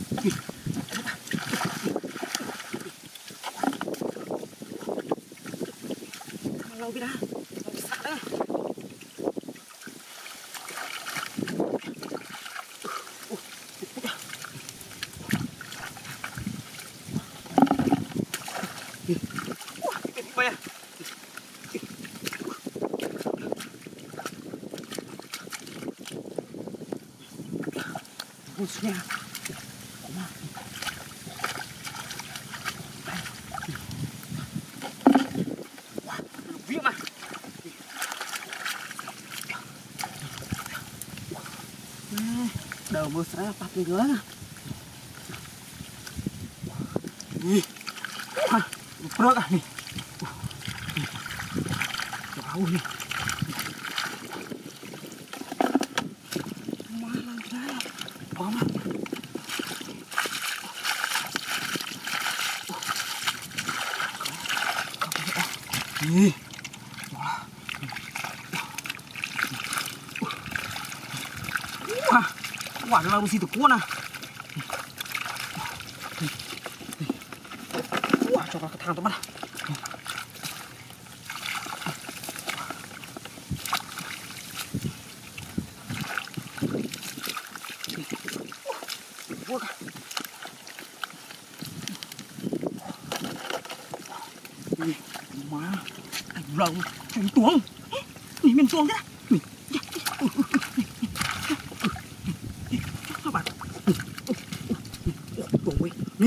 Lâu biết đã, lâu xạ đấy. Bay à. Ôi xe. Vía mà. Đầu mưa sẽ bắt đi nữa. Bớt à. Ôi. Má làm sao? Bom à. Quả là một xì từ cuốn à. Cho vào cái thang tôi bắt. Má, anh lồng chúng tuồng. Nhìn mình tuồng thế. Các bạn. Tuồng ơi. Nhìn.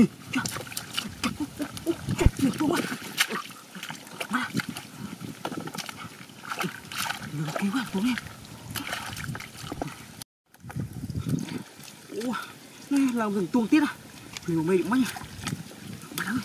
Mình tuồng ơi. Má. Lừa cứu à, tuồng em. Ủa, này làm rừng tuồng tiết à. Liều mây định manh à. Má ơi.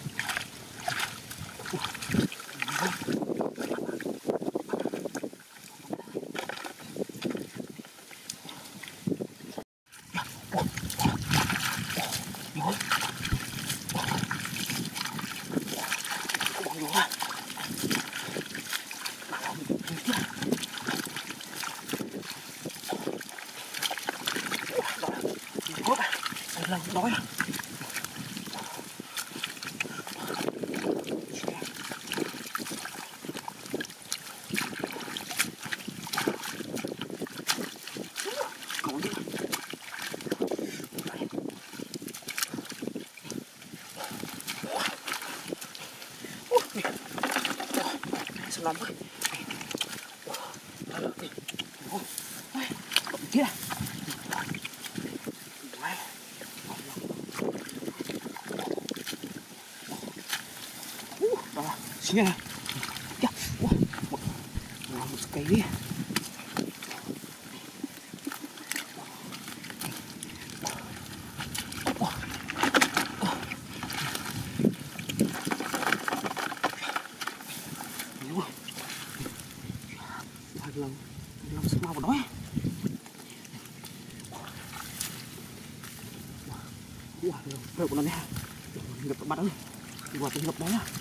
Lâu đói à. Còn đi. Sao lắm vậy? Kia. Đó, xin nha. Một cây đi. Lòng sức mau vào đó. Được của nó nè. Ngập bắt ơi. Qua cái ngập đó nha.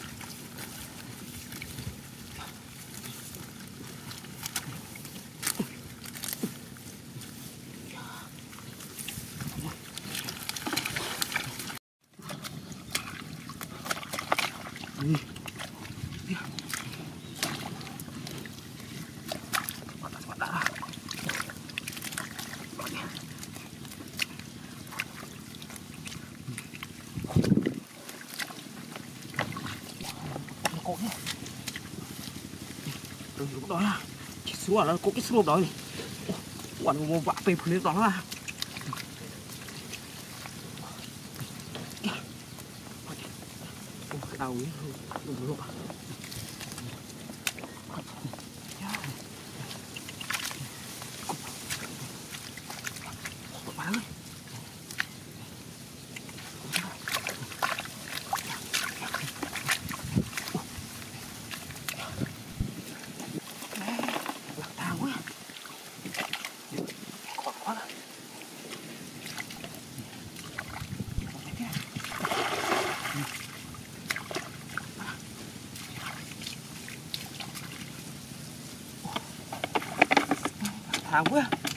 Lúc đó là chỉ xuống là có cái xuống đó này, quản một vạ về phần đó là cái đầu ấy đừng lộ. Má ơi. Thằng quá.